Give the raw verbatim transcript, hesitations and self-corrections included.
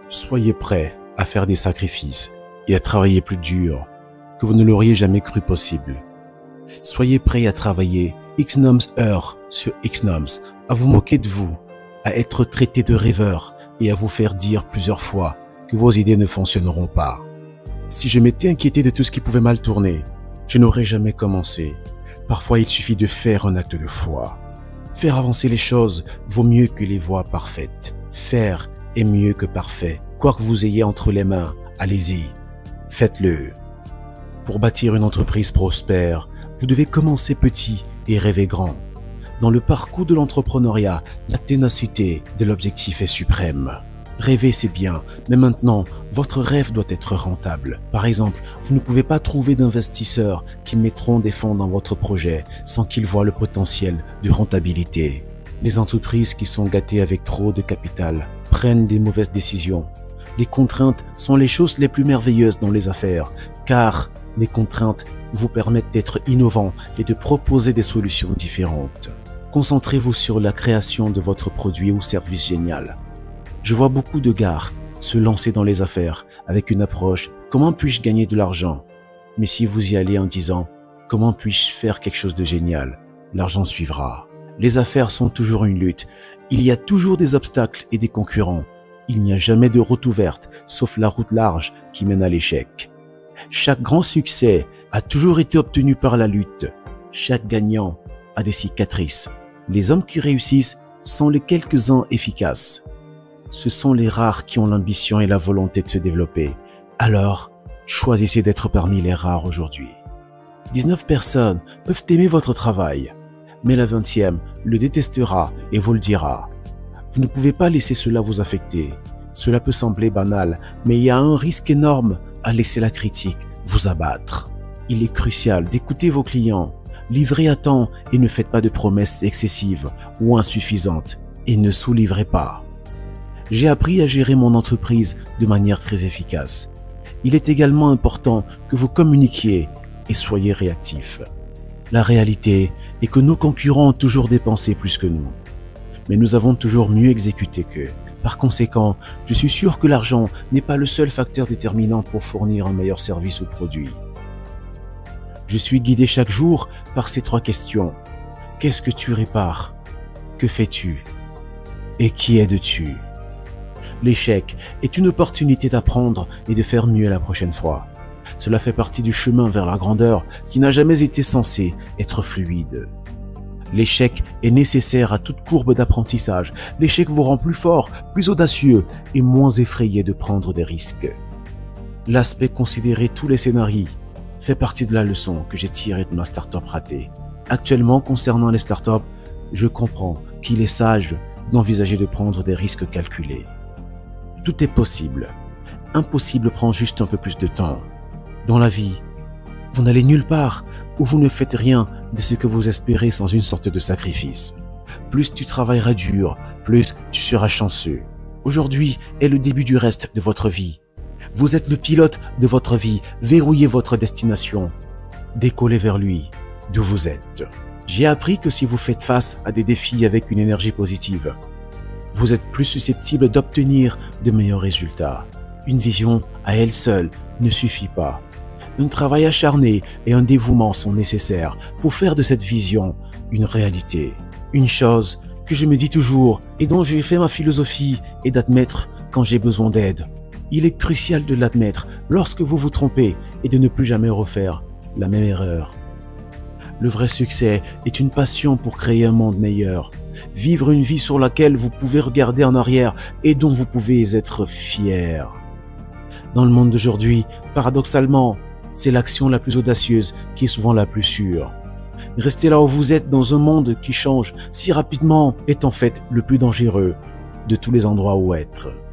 Soyez prêts à faire des sacrifices et à travailler plus dur que vous ne l'auriez jamais cru possible. Soyez prêts à travailler X nombres heures sur X nombres, à vous moquer de vous, à être traité de rêveur et à vous faire dire plusieurs fois que vos idées ne fonctionneront pas. Si je m'étais inquiété de tout ce qui pouvait mal tourner, je n'aurais jamais commencé. Parfois, il suffit de faire un acte de foi. Faire avancer les choses vaut mieux que les voies parfaites. Faire est mieux que parfait. Quoi que vous ayez entre les mains, allez-y, faites-le. Pour bâtir une entreprise prospère, vous devez commencer petit et rêver grand. Dans le parcours de l'entrepreneuriat, la ténacité de l'objectif est suprême. Rêver, c'est bien, mais maintenant, votre rêve doit être rentable. Par exemple, vous ne pouvez pas trouver d'investisseurs qui mettront des fonds dans votre projet sans qu'ils voient le potentiel de rentabilité. Les entreprises qui sont gâtées avec trop de capital prennent des mauvaises décisions. Les contraintes sont les choses les plus merveilleuses dans les affaires, car les contraintes vous permettent d'être innovant et de proposer des solutions différentes. Concentrez-vous sur la création de votre produit ou service génial. Je vois beaucoup de gars se lancer dans les affaires avec une approche « Comment puis-je gagner de l'argent ?» Mais si vous y allez en disant « Comment puis-je faire quelque chose de génial ?» l'argent suivra. Les affaires sont toujours une lutte. Il y a toujours des obstacles et des concurrents. Il n'y a jamais de route ouverte, sauf la route large qui mène à l'échec. Chaque grand succès a toujours été obtenu par la lutte. Chaque gagnant a des cicatrices. Les hommes qui réussissent sont les quelques-uns efficaces. Ce sont les rares qui ont l'ambition et la volonté de se développer. Alors, choisissez d'être parmi les rares aujourd'hui. dix-neuf personnes peuvent aimer votre travail, mais la vingtième le détestera et vous le dira. Vous ne pouvez pas laisser cela vous affecter. Cela peut sembler banal, mais il y a un risque énorme à laisser la critique vous abattre. Il est crucial d'écouter vos clients, livrez à temps et ne faites pas de promesses excessives ou insuffisantes et ne sous-livrez pas. J'ai appris à gérer mon entreprise de manière très efficace. Il est également important que vous communiquiez et soyez réactifs. La réalité est que nos concurrents ont toujours dépensé plus que nous, mais nous avons toujours mieux exécuté qu'eux. Par conséquent, je suis sûr que l'argent n'est pas le seul facteur déterminant pour fournir un meilleur service ou produit. Je suis guidé chaque jour par ces trois questions. Qu'est-ce que tu répares? Que fais-tu? Et qui aides-tu? L'échec est une opportunité d'apprendre et de faire mieux la prochaine fois. Cela fait partie du chemin vers la grandeur qui n'a jamais été censé être fluide. L'échec est nécessaire à toute courbe d'apprentissage. L'échec vous rend plus fort, plus audacieux et moins effrayé de prendre des risques. L'aspect considérer tous les scénarios fait partie de la leçon que j'ai tirée de ma start-up ratée. Actuellement, concernant les start-up, je comprends qu'il est sage d'envisager de prendre des risques calculés. Tout est possible. Impossible prend juste un peu plus de temps. Dans la vie, vous n'allez nulle part où vous ne faites rien de ce que vous espérez sans une sorte de sacrifice. Plus tu travailleras dur, plus tu seras chanceux. Aujourd'hui est le début du reste de votre vie. Vous êtes le pilote de votre vie, verrouillez votre destination. Décollez vers lui, d'où vous êtes. J'ai appris que si vous faites face à des défis avec une énergie positive, vous êtes plus susceptible d'obtenir de meilleurs résultats. Une vision à elle seule ne suffit pas. Un travail acharné et un dévouement sont nécessaires pour faire de cette vision une réalité. Une chose que je me dis toujours et dont j'ai fait ma philosophie est d'admettre quand j'ai besoin d'aide. Il est crucial de l'admettre lorsque vous vous trompez et de ne plus jamais refaire la même erreur. Le vrai succès est une passion pour créer un monde meilleur. Vivre une vie sur laquelle vous pouvez regarder en arrière et dont vous pouvez être fier. Dans le monde d'aujourd'hui, paradoxalement, c'est l'action la plus audacieuse qui est souvent la plus sûre. Rester là où vous êtes dans un monde qui change si rapidement est en fait le plus dangereux de tous les endroits où être.